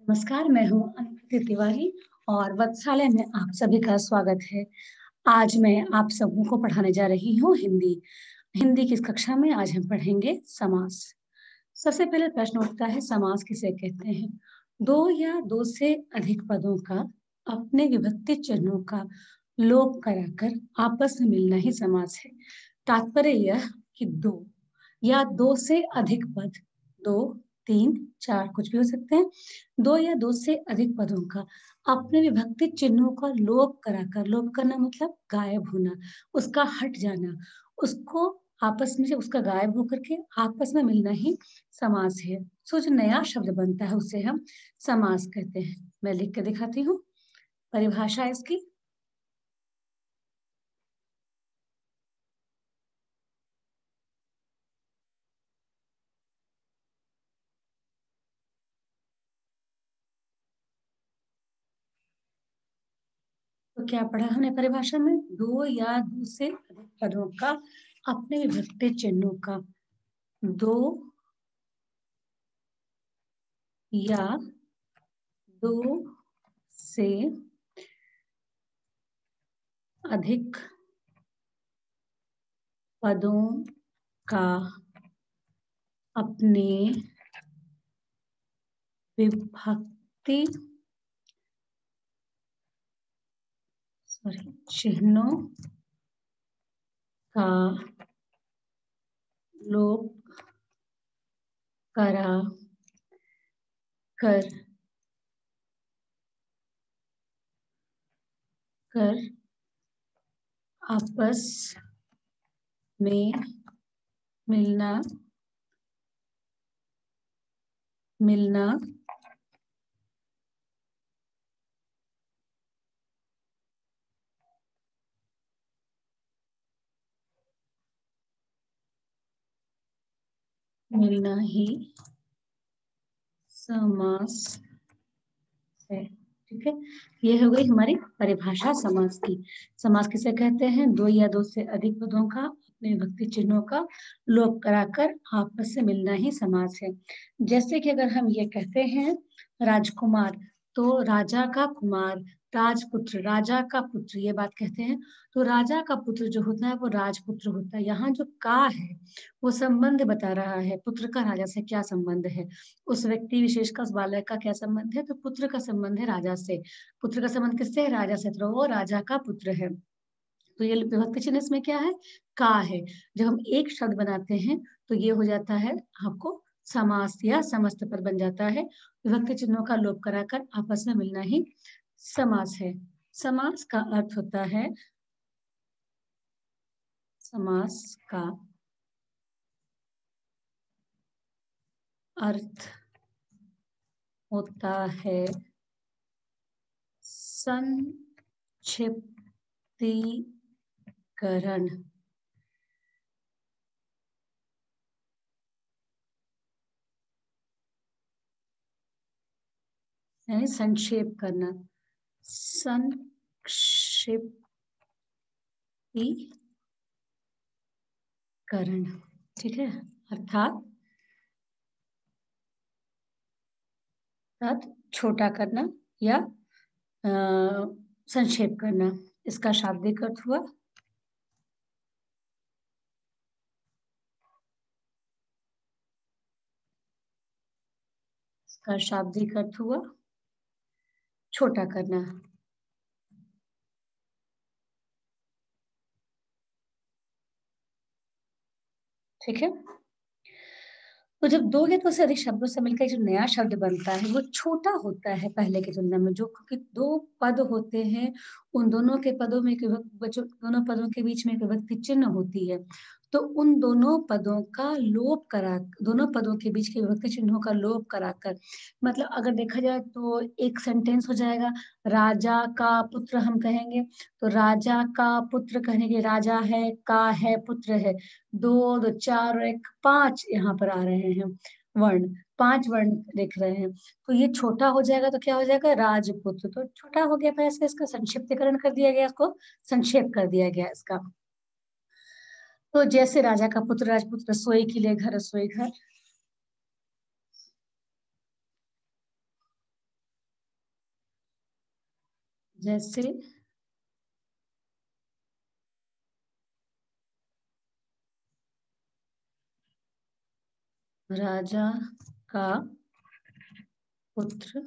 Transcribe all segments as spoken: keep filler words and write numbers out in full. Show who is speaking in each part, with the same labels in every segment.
Speaker 1: नमस्कार, मैं हूँ अनुकृति तिवारी और वत्सालय में आप सभी का स्वागत है। आज मैं आप सबों को पढ़ाने जा रही हूँ हिंदी। हिंदी की इस कक्षा में आज हम पढ़ेंगे समास। सबसे पहले प्रश्न उठता है, समास किसे कहते हैं? दो या दो से अधिक पदों का अपने विभक्ति चिन्हों का लोप कराकर आपस में मिलना ही समास है। तात्पर्य यह कि दो या दो से अधिक पद, दो, तीन, चार कुछ भी हो सकते हैं, दो या दो से अधिक पदों का अपने विभक्ति चिन्हों का लोप कराकर, लोप करना मतलब गायब होना, उसका हट जाना, उसको आपस में से उसका गायब होकर के आपस में मिलना ही समास है। सो जो नया शब्द बनता है उसे हम समास कहते हैं। मैं लिख के दिखाती हूँ परिभाषा इसकी। तो क्या पढ़ा हमने परिभाषा में? दो या दो से अधिक पदों का अपने विभक्ति चिन्हों का, दो या दो से अधिक पदों का अपने विभक्ति सॉरी चिन्हों का लोप करा कर कर आपस में मिलना मिलना मिलना ही समास है। ठीक है, ये हो गई हमारी परिभाषा समास की। समास किसे कहते हैं? दो या दो से अधिक पदों का अपने विभक्ति चिन्हों का लोप कराकर आपस से मिलना ही समास है। जैसे कि अगर हम ये कहते हैं राजकुमार, तो राजा का कुमार, राजपुत्र, राजा का पुत्र, ये बात कहते हैं। तो राजा का पुत्र जो होता है वो राजपुत्र होता है। यहाँ जो का है वो संबंध बता रहा है, पुत्र का राजा से क्या संबंध है, उस व्यक्ति विशेष का, उस बालक का क्या संबंध है। तो पुत्र का संबंध है राजा से। पुत्र का संबंध किससे है? राजा से। तो वो राजा का पुत्र है। तो ये विभक्ति चिन्ह इसमें क्या है? का है। जब हम एक शब्द बनाते हैं तो ये हो जाता है आपको समास या समस्त पद बन जाता है। विभक्ति चिन्हों का लोप कराकर आपस में मिलना ही समास है। समास का अर्थ होता है, समास का अर्थ होता है संक्षिप्तीकरण। यानी संक्षेप करना, संक्षिप्तीकरण। ठीक है, अर्थात अर्थात छोटा करना या अ, संक्षेप करना। इसका शाब्दिक अर्थ हुआ इसका शाब्दिक अर्थ हुआ छोटा करना। ठीक है, तो जब दो या दो से अधिक शब्दों से मिलकर जो नया शब्द बनता है वो छोटा होता है पहले की तुलना में। जो क्योंकि दो पद होते हैं, उन दोनों के पदों में एक विभक्ति, जो दोनों पदों के बीच में एक विभक्ति चिन्ह होती है, तो उन दोनों पदों का लोप करा दोनों पदों के बीच के विभक्ति चिन्हों का लोप कराकर, मतलब अगर देखा जाए तो एक सेंटेंस हो जाएगा, राजा का पुत्र हम कहेंगे, तो राजा का पुत्र कहने के राजा है, का है, पुत्र है, दो दो चार और एक पांच यहाँ पर आ रहे हैं वर्ण, पांच वर्ण देख रहे हैं। तो ये छोटा हो जाएगा तो क्या हो जाएगा? राजपुत्र। तो छोटा हो गया, ऐसे इसका संक्षिप्तीकरण कर दिया गया, इसको संक्षेप कर दिया गया इसका। तो जैसे राजा का पुत्र राजपुत्र, रसोई के लिए घर, रसोई घर। जैसे राजा का पुत्र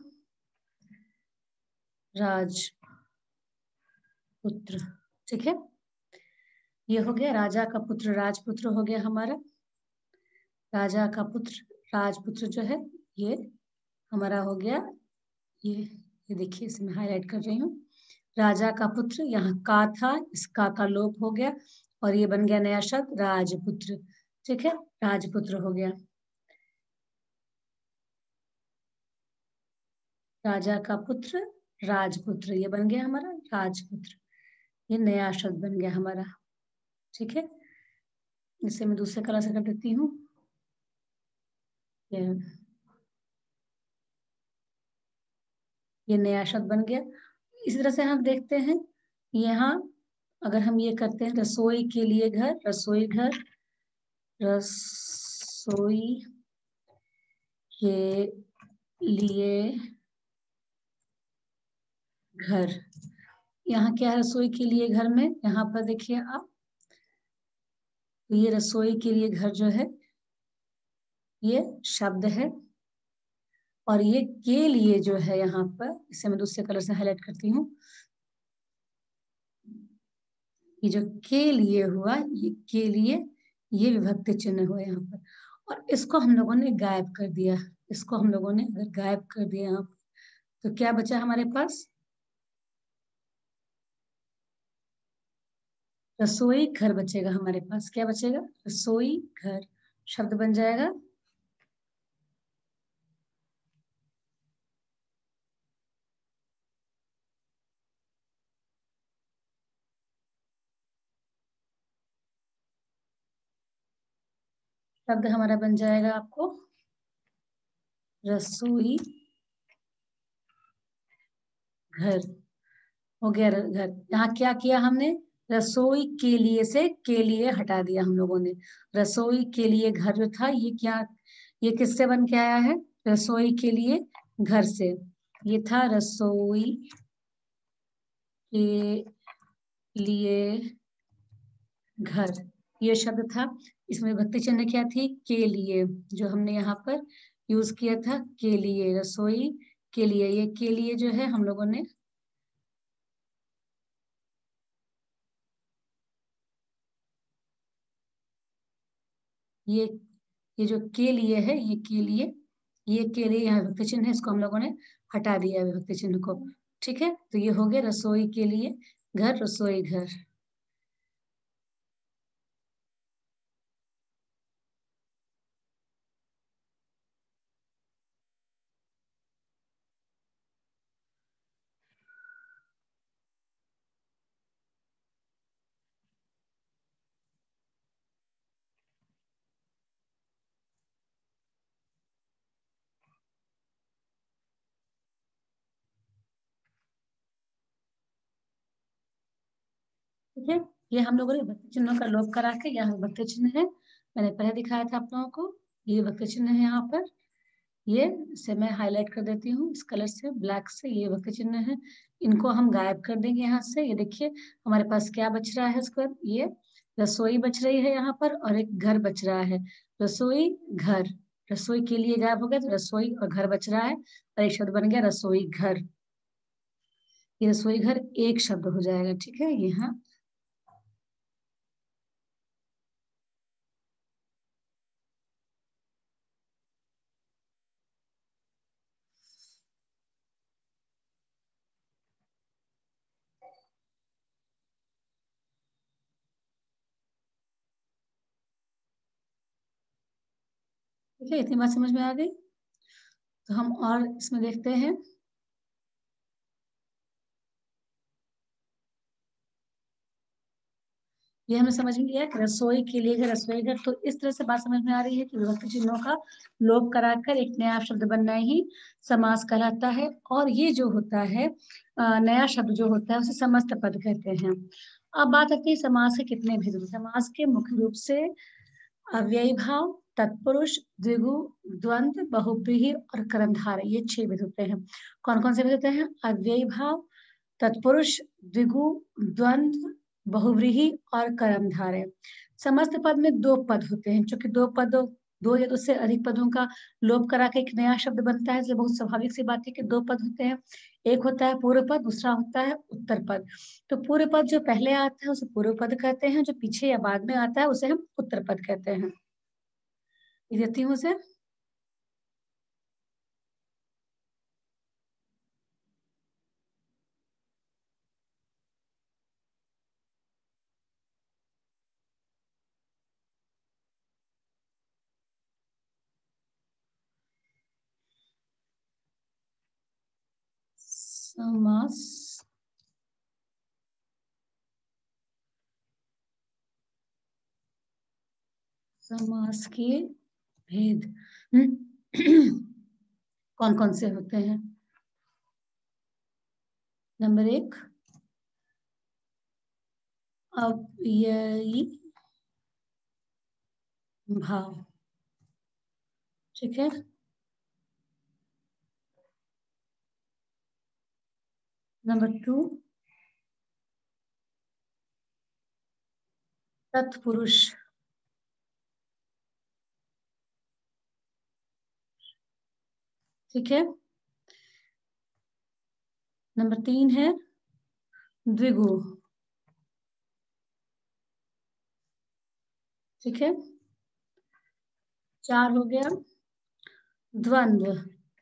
Speaker 1: राजपुत्र। ठीक है, ये हो गया राजा का पुत्र राजपुत्र हो गया हमारा। राजा का पुत्र राजपुत्र जो है ये हमारा हो गया। ये ये देखिए, इसे मैं हाईलाइट कर रही हूँ। राजा का पुत्र, यहाँ का था, इस का का लोप हो गया और ये बन गया नया शब्द राजपुत्र। ठीक है, राजपुत्र हो गया। राजा का पुत्र राजपुत्र, ये बन गया हमारा राजपुत्र। ये नया शब्द बन गया हमारा। ठीक है, इसे मैं दूसरे कलर से कर देती हूँ। ये ये नया शब्द बन गया। इसी तरह से हम देखते हैं यहाँ, अगर हम ये करते हैं रसोई के लिए घर, रसोई घर, रसोई के लिए घर। यहाँ क्या है रसोई के लिए घर में, यहाँ पर देखिए आप, तो ये रसोई के लिए घर जो है ये शब्द है और ये के लिए जो है यहाँ पर, इसे मैं दूसरे कलर से हाईलाइट करती हूँ। ये जो के लिए हुआ, ये के लिए ये विभक्ति चिन्ह हुआ यहाँ पर, और इसको हम लोगों ने गायब कर दिया। इसको हम लोगों ने अगर गायब कर दिया यहाँ पर, तो क्या बचा हमारे पास, रसोई घर बचेगा हमारे पास। क्या बचेगा, रसोई घर शब्द बन जाएगा। शब्द हमारा बन जाएगा आपको रसोई घर। हो गया घर। यहाँ क्या किया हमने, रसोई के लिए से के लिए हटा दिया हम लोगों ने। रसोई के लिए घर जो था ये क्या, ये किससे बन के आया है, रसोई के लिए घर से। ये था रसोई के लिए घर, ये शब्द था। इसमें विभक्ति चिन्ह क्या थी, के लिए, जो हमने यहाँ पर यूज किया था, के लिए, रसोई के लिए। ये के लिए जो है हम लोगों ने ये ये जो के लिए है, ये के लिए, ये के लिए यहाँ विभक्ति चिन्ह है, इसको हम लोगों ने हटा दिया विभक्ति चिन्ह को। ठीक है, तो ये हो गया रसोई के लिए घर, रसोई घर। ठीक है, ये हम लोगों ने विभक्ति चिन्हों का लोप करा के, यहाँ विभक्ति चिन्ह है, मैंने पहले दिखाया था आप लोगों को। ये विभक्ति चिन्ह है यहाँ पर, ये से मैं हाईलाइट कर देती हूँ इस कलर से, ब्लैक से। ये विभक्ति चिन्ह है, इनको हम गायब कर देंगे यहाँ से। ये देखिए हमारे पास क्या बच रहा है, इसके बाद ये रसोई बच रही है यहाँ पर और एक घर बच रहा है, रसोई घर। रसोई के लिए गायब हो गया तो रसोई और घर बच रहा है और एक शब्द बन गया रसोई घर। ये रसोई घर एक शब्द हो जाएगा। ठीक है, यहाँ ठीक है, इतनी बात समझ में आ गई। तो हम और इसमें देखते हैं, ये हमें समझ में गया कि रसोई के लिए घर, रसोई घर। तो इस तरह से बात समझ में आ रही है कि विभक्ति चिन्हों का लोप कराकर एक नया शब्द बनना ही समास कहलाता है। और ये जो होता है अ, नया शब्द जो होता है उसे समस्त पद कहते हैं। अब बात आती है समास के कितने भेद। समास के मुख्य रूप से अव्ययी भाव, तत्पुरुष, द्विगु, द्वंद्व, बहुव्रीहि और कर्मधारय, ये छह भेद होते हैं। कौन कौन से भेद होते हैं, अव्ययी भाव, तत्पुरुष, द्विगु, द्वंद्व, बहुव्रीहि और कर्मधारय। समस्त पद में दो पद होते हैं, क्योंकि दो पदों दो या दो से अधिक पदों का लोप करा के एक नया शब्द बनता है, इसलिए बहुत स्वाभाविक सी बात है कि दो पद होते हैं। एक होता है पूर्व पद, दूसरा होता है उत्तर पद। तो पूर्व पद जो पहले आता है उसे पूर्व पद कहते हैं, जो पीछे या बाद में आता है उसे हम उत्तर पद कहते हैं। ये देती हूँ उसे। समास समास के भेद कौन कौन से होते हैं? नंबर एक, अव्ययी भाव। ठीक है। नंबर टू, तत्पुरुष। ठीक है। नंबर तीन है द्विगु। ठीक है। चार हो गया द्वंद्व।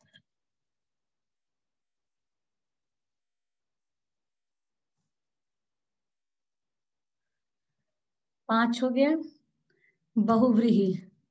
Speaker 1: पांच हो गया बहुव्रीहि।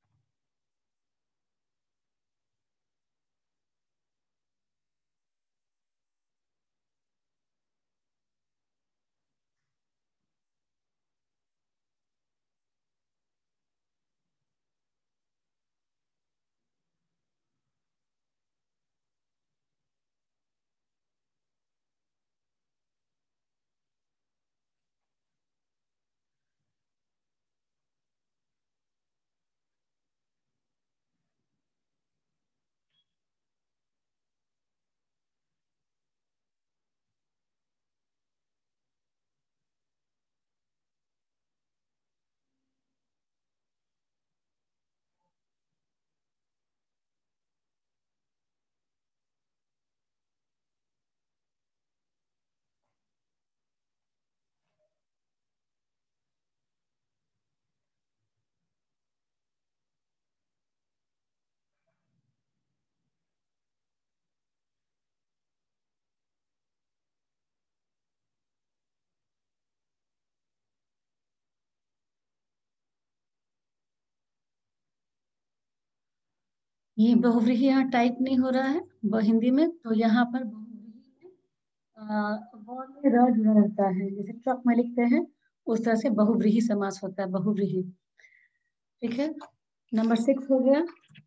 Speaker 1: ये बहुव्रीहि यहाँ टाइप नहीं हो रहा है ब- हिंदी में, तो यहाँ पर बहुव्रीहि में वर्ण में र जुड़ा रहता है, जैसे ट्रक में लिखते हैं उस तरह से बहुव्रीहि समास होता है, बहुव्रीहि। ठीक है। नंबर सिक्स हो गया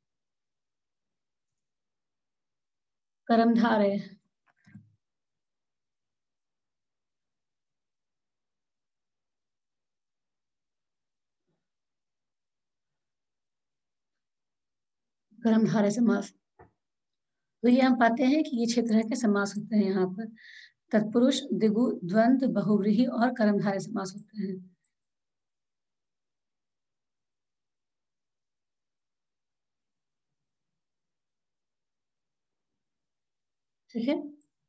Speaker 1: कर्मधारय। कर्मधारय समास। तो ये हम पाते हैं कि ये छह तरह के समास होते हैं यहाँ पर। तत्पुरुष, द्विगु, द्वंद्व, बहुव्रीहि और कर्मधारय समास होते हैं। ठीक है।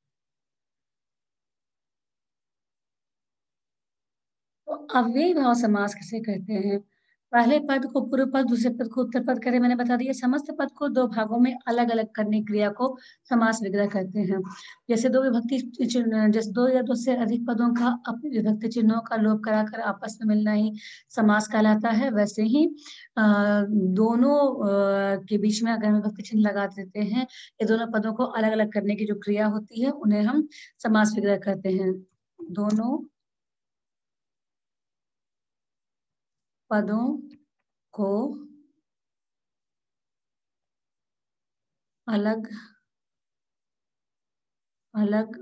Speaker 1: तो अव्ययी भाव समास किसे कहते हैं? पहले पद को पूर्व पद, दूसरे पद को उत्तर पद करे, मैंने बता दिया। समस्त पद को दो भागों में अलग अलग करने की क्रिया को समास विग्रह कहते हैं। जैसे दो विभक्ति चिन्ह, जैसे दो या दो से अधिक पदों का अपने विभक्ति चिन्हों का लोप कराकर आपस में मिलना ही समास कहलाता है। वैसे ही अ, दोनों अ, के बीच में अगर हम विभक्ति चिन्ह लगा देते हैं, ये दोनों पदों को अलग अलग करने की जो क्रिया होती है उन्हें हम समास विग्रह कहते हैं। दोनों पदों को अलग अलग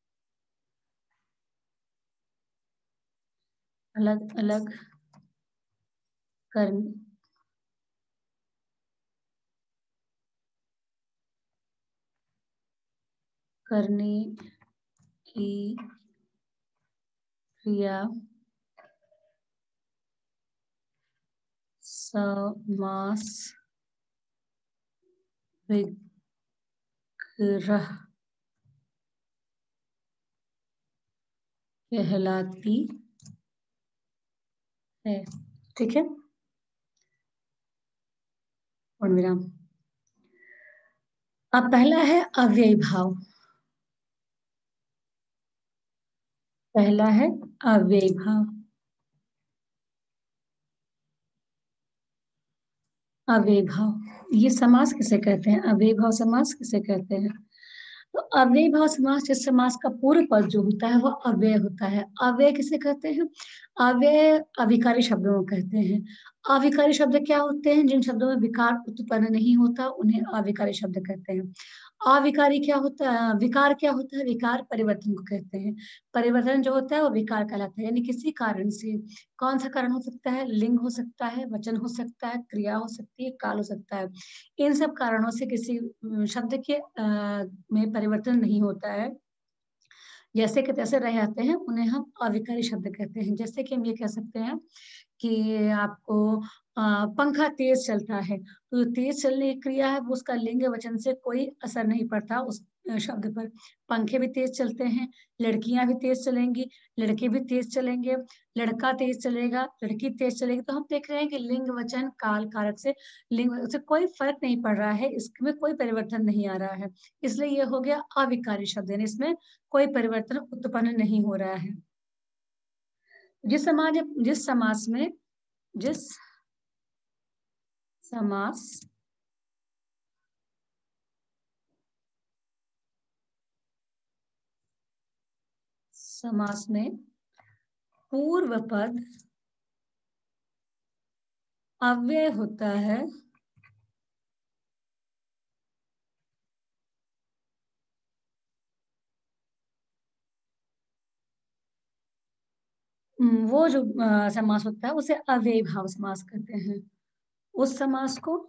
Speaker 1: अलग अलग कर करने की क्रिया समास विग्रह कहलाती है। ठीक है, पूर्ण विराम। अब पहला है अव्ययी भाव। पहला है अव्ययी भाव। अव्ययी भाव ये समास किसे कहते हैं? अव्ययी भाव समास किसे कहते हैं? तो अव्ययी भाव समास, जिस समास का पूर्व पद जो होता है वह अव्यय होता है। अव्यय किसे कहते हैं? अव्यय अविकारी शब्दों को कहते हैं। अविकारी शब्द क्या होते हैं? जिन शब्दों में विकार उत्पन्न नहीं होता उन्हें अविकारी शब्द कहते हैं। अविकारी क्या होता है? विकार क्या होता है? विकार परिवर्तन को कहते हैं। परिवर्तन जो होता है वो विकार कहलाता है। यानी किसी कारण से, कौन सा कारण हो सकता है? लिंग हो सकता है, वचन हो सकता है, क्रिया हो सकती है, काल हो सकता है। इन सब कारणों से किसी शब्द के आ, में परिवर्तन नहीं होता है, जैसे कि तैसे रह जाते हैं, उन्हें हम अविकारी शब्द कहते हैं। जैसे कि हम ये कह सकते हैं कि आपको आ, पंखा तेज चलता है, तो तेज चलने की क्रिया है वो उसका लिंग वचन से कोई असर नहीं पड़ता उस शब्द पर। पंखे भी तेज चलते हैं, लड़कियां भी तेज चलेंगी, लड़के भी तेज चलेंगे, लड़का तेज चलेगा, लड़की तेज चलेगी। तो हम देख रहे हैं कि लिंग वचन काल कारक से लिंग से कोई फर्क नहीं पड़ रहा है, इसमें कोई परिवर्तन नहीं आ रहा है, इसलिए ये हो गया अविकारी शब्द, यानी इसमें कोई परिवर्तन उत्पन्न नहीं हो रहा है। जिस समाज जिस समास में जिस समास समास में पूर्व पद अव्यय होता है, वो जो आ, समास होता है उसे अव्ययी भाव समास कहते हैं। उस समास को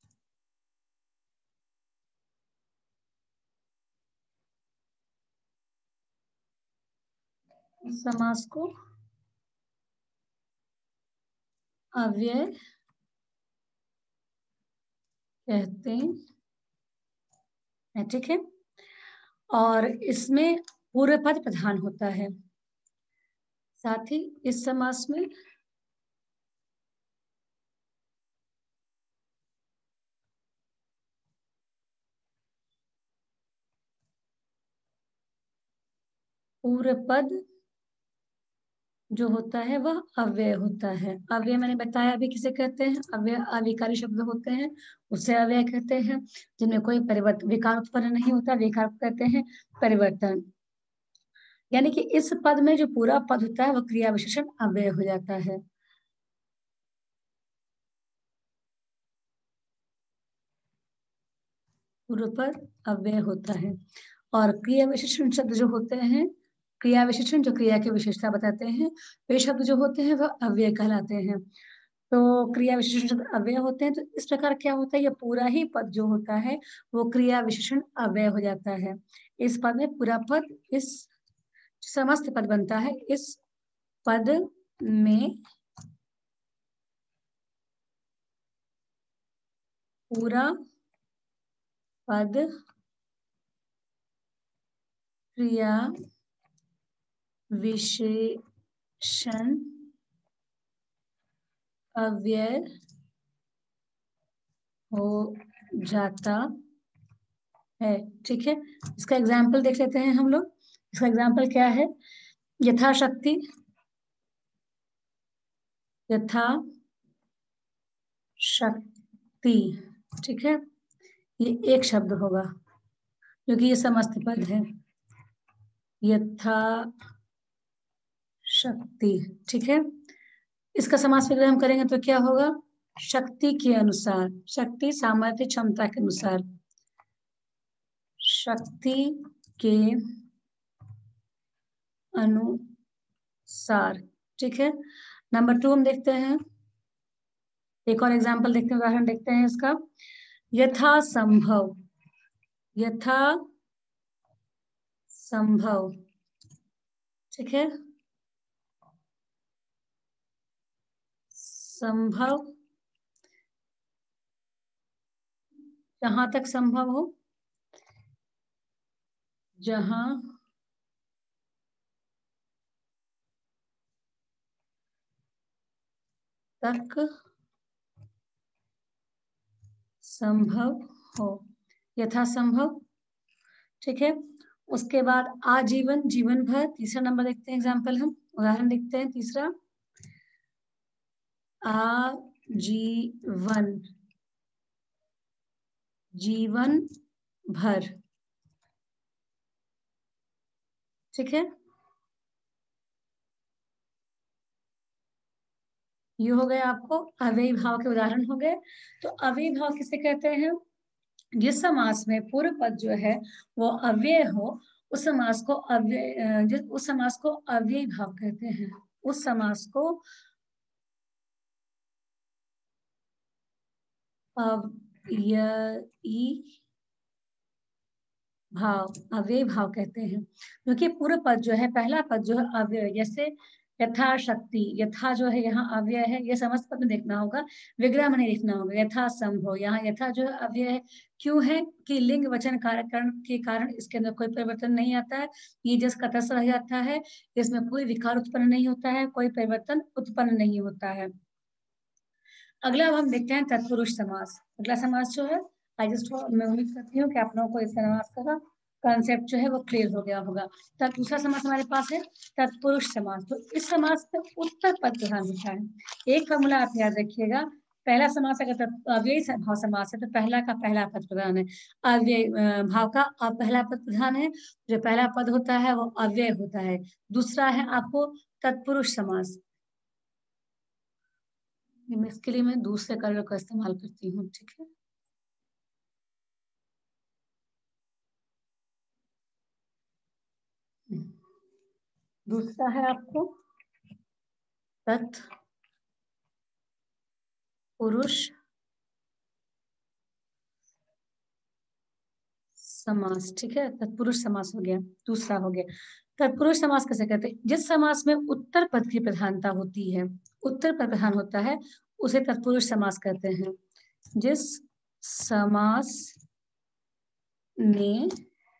Speaker 1: उस समास को अव्यय कहते हैं। ठीक है, और इसमें पूर्व पद प्रधान होता है। साथ ही इस समास में पूर्व पद जो होता है वह अव्यय होता है। अव्यय मैंने बताया अभी किसे कहते हैं? अव्यय अविकारी शब्द होते हैं उसे अव्यय कहते हैं, जिनमें कोई परिवर्तन विकार उत्पन्न नहीं होता, विकार कहते हैं परिवर्तन। यानी कि इस पद में जो पूरा पद होता है वह क्रिया विशेषण अव्यय हो जाता है। पूर्व पद अव्यय होता है। और क्रिया विशेषण शब्द जो होते हैं, क्रिया विशेषण जो क्रिया की विशेषता बताते हैं, वे शब्द जो होते हैं वह अव्यय कहलाते हैं। तो क्रिया विशेषण शब्द अव्यय होते हैं, तो इस प्रकार क्या होता है, ये पूरा ही पद जो होता है वो क्रिया विशेषण अव्यय हो जाता है। इस पद में पूरा पद, इस समस्त पद बनता है, इस पद में पूरा पद क्रिया विशेषण अव्यय हो जाता है। ठीक है, इसका एग्जाम्पल देख लेते हैं हम लोग। इसका एग्जाम्पल क्या है? यथाशक्ति, यथा शक्ति। ठीक है, ये एक शब्द होगा क्योंकि ये समस्त पद है, यथा शक्ति। ठीक है, इसका समास विग्रह हम करेंगे तो क्या होगा? शक्ति के अनुसार, शक्ति सामर्थ्य क्षमता के अनुसार, शक्ति के अनुसार। ठीक है, नंबर टू हम देखते हैं। एक और एग्जाम्पल देखते हैं, उदाहरण देखते हैं इसका। यथा संभव, यथा संभव, ठीक है, संभव, जहां तक संभव हो, जहां तक संभव हो, यथा संभव, ठीक है। उसके बाद आजीवन, जीवन भर, तीसरा नंबर देखते हैं एग्जाम्पल, हम उदाहरण देखते हैं तीसरा। आजीवन, जीवन भर, ठीक है। ये हो गए आपको अव्ययी भाव के उदाहरण हो गए। तो अव्ययी भाव किसे कहते हैं? जिस समास में पूर्व पद जो है वो अव्यय हो, उस समास को अव्यय, जिस उस समास को अव्ययी भाव कहते हैं। उस समास को अव्ययी भाव, अव्ययी भाव कहते हैं, क्योंकि पूर्व पद जो है, पहला पद जो है अव्यय, जैसे यथाशक्ति, यथा जो है यहाँ अव्यय है, ये समस्त पद में देखना होगा, विग्रह में नहीं देखना होगा। यथा संभव, यहाँ यथा जो है अव्यय है, क्यों है कि लिंग वचन कारकरण के कारण इसके अंदर कोई परिवर्तन नहीं आता है, ये जस का तस रह जाता है, इसमें कोई विकार उत्पन्न नहीं होता है, कोई परिवर्तन उत्पन्न नहीं होता है। अगला अब हम देखते हैं तत्पुरुष समास। अगला समास जो है, आई जस्ट मैं उम्मीद करती हूँ कि आप लोगों को इस समास का कॉन्सेप्ट जो है वो क्लियर हो गया होगा। तब दूसरा समास हमारे पास है तत्पुरुष समास। तो इस समास में उत्तर पद प्रधान होता है। एक फॉर्मूला आप याद रखिएगा, पहला समास अगर अव्ययी भाव समास है तो पहला का पहला पद प्रधान है, अव्यय भाव का पहला पद प्रधान है, जो पहला पद होता है वो अव्यय होता है। दूसरा है आपको तत्पुरुष समास, इसके लिए मैं दूसरे कलर का इस्तेमाल करती हूँ, ठीक है। दूसरा है आपको तत्पुरुष समास, ठीक है, तत्पुरुष समास हो गया, दूसरा हो गया। तत्पुरुष समास कैसे कहते हैं? जिस समास में उत्तर पद की प्रधानता होती है, उत्तर पद प्रधान होता है, उसे तत्पुरुष समास कहते हैं। जिस समास में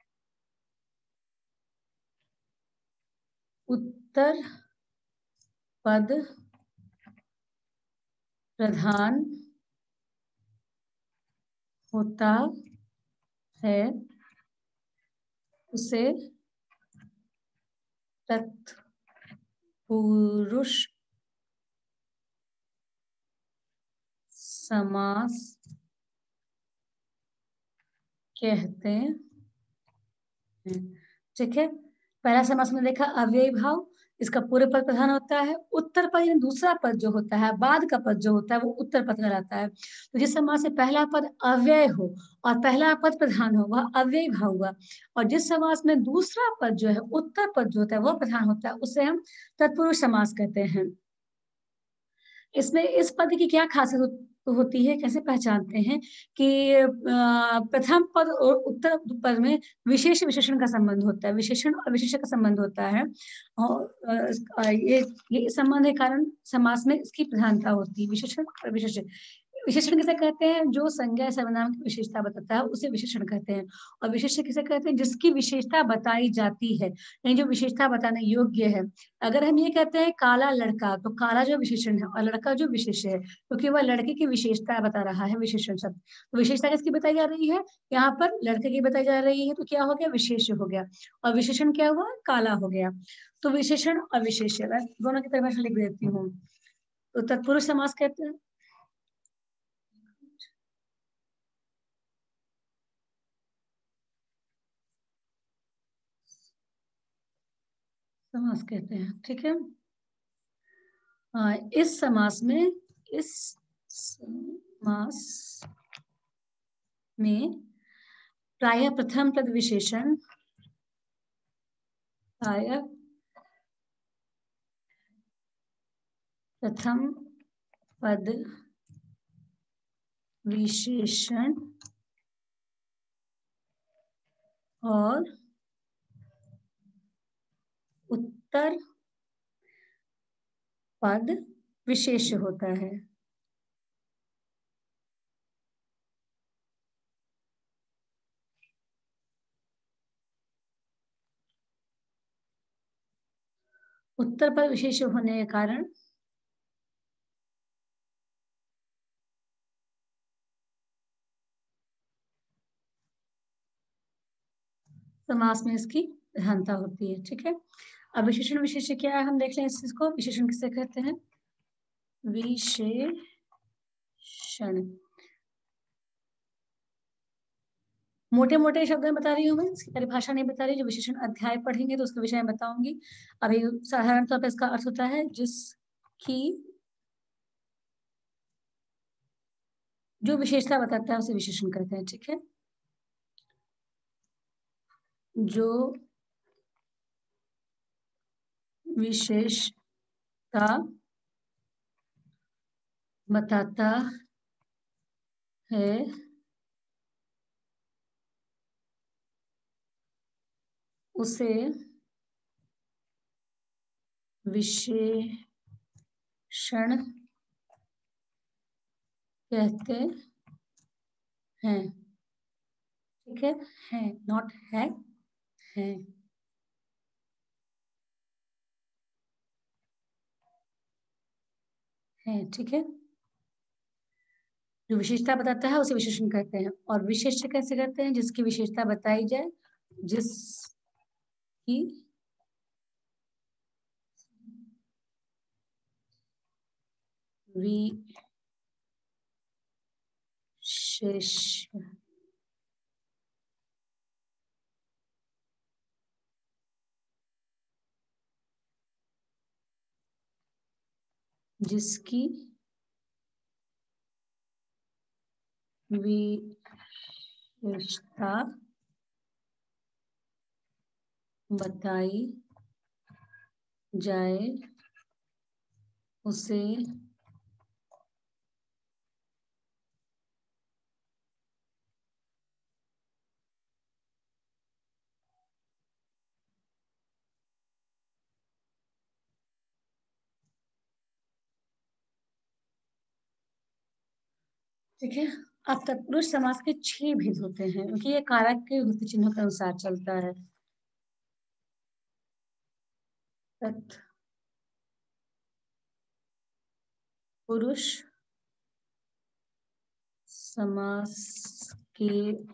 Speaker 1: उत्तर पद प्रधान होता है, उसे तत्पुरुष समास कहते हैं, ठीक है। पहला समास में देखा अव्ययी भाव, इसका पूर्व पद प्रधान होता है, उत्तर पद यानी दूसरा पद जो होता है, बाद का पद जो होता है वो उत्तर पद कहलाता है। तो जिस समास से पहला पद अव्यय हो और पहला पद प्रधान हो वह अव्ययी भाव हुआ, और जिस समास में दूसरा पद जो है, उत्तर पद जो होता है वो प्रधान होता है, उसे हम तत्पुरुष समास कहते हैं। इसमें इस पद की क्या खासियत हो, होती है, कैसे पहचानते हैं कि प्रथम पद और उत्तर पद में विशेष विशेषण का संबंध होता है, विशेषण और विशेषण का संबंध होता है, और ये ये संबंध के कारण समास में इसकी प्रधानता होती है, विशेषण और विशेषण। विशेषण किसे कहते हैं? जो संज्ञा सर्वनाम की विशेषता बताता है उसे विशेषण कहते हैं। और विशेषण किसे कहते हैं? जिसकी विशेषता बताई जाती है, यानी जो विशेषता बताने योग्य है। अगर हम ये कहते हैं काला लड़का, तो काला जो विशेषण है और लड़का जो विशेष है, क्योंकि वह लड़के की विशेषता बता रहा है, विशेषण शब्द। तो विशेषता किसकी बताई जा रही है? यहाँ पर लड़के की बताई जा रही है, तो क्या हो गया? विशेष हो गया। और विशेषण क्या हुआ? काला हो गया। तो विशेषण और विशेष्य दोनों की परिभाषा लिख देती हूँ। तो तत्पुरुष समास कहते हैं, समास कहते हैं, ठीक है। हाँ, इस समास में, इस समास में प्रायः प्रथम पद विशेषण, प्रायः प्रथम पद विशेषण और उत्तर पद विशेष होता है। उत्तर पद विशेष होने के कारण समास में इसकी प्रधानता होती है। ठीक है, अब विशेषण विशेष्य क्या है हम देख लें इस चीज को। विशेषण किसे कहते हैं? विशेषण मोटे मोटे शब्द में बता रही हूँ मैं, इसकी परिभाषा नहीं बता रही। जो विशेषण अध्याय पढ़ेंगे तो उसके विषय में बताऊंगी। अभी साधारण तौर पर इसका अर्थ होता है जिसकी जो विशेषता बताता है उसे विशेषण कहते हैं। ठीक है, जो विशेषता बताता है उसे विशेषण कहते हैं। ठीक है, है नॉट है, है। है ठीक है, जो विशेषता बताता है उसे विशेषण कहते हैं। और विशेष्य कैसे करते हैं? जिसकी विशेषता बताई जाए, जिसकी विशेष जिसकी विशेषता बताई जाए उसे ठीक है। अब तत्पुरुष समास के छह भेद होते हैं क्योंकि ये कारक के विभक्ति चिन्हों के अनुसार चलता है। तत्पुरुष समास के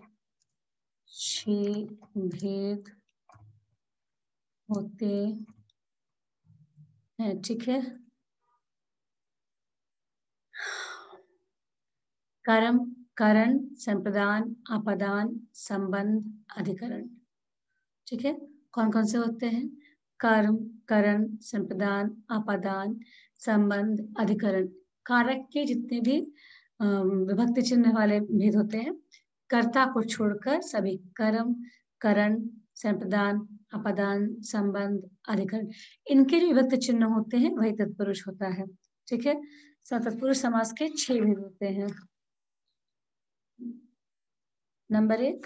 Speaker 1: छह भेद होते हैं। ठीक है, कर्म, करण, संप्रदान, आपादान, संबंध, अधिकरण। ठीक है, कौन कौन से होते हैं? कर्म, करण, संप्रदान, आपादान, संबंध, अधिकरण। कारक के जितने भी विभक्ति चिन्ह वाले भेद होते हैं, कर्ता को छोड़कर सभी कर्म, करण, संप्रदान, आपादान, संबंध, अधिकरण, इनके जो विभक्ति चिन्ह होते हैं वही तत्पुरुष होता है। ठीक है, तत्पुरुष समास के छह भेद होते हैं। नंबर एक,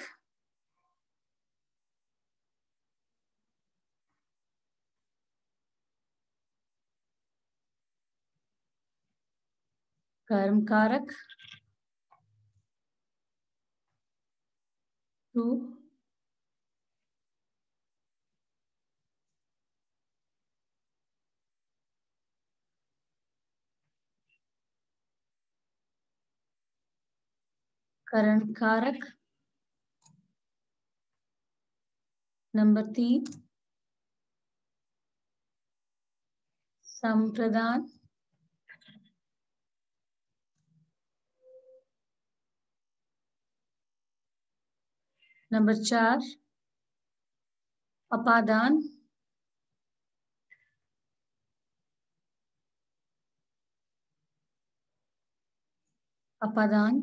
Speaker 1: कर्म कारक। टू, करण कारक। नंबर तीन, संप्रदान। नंबर चार, अपादान। अपादान।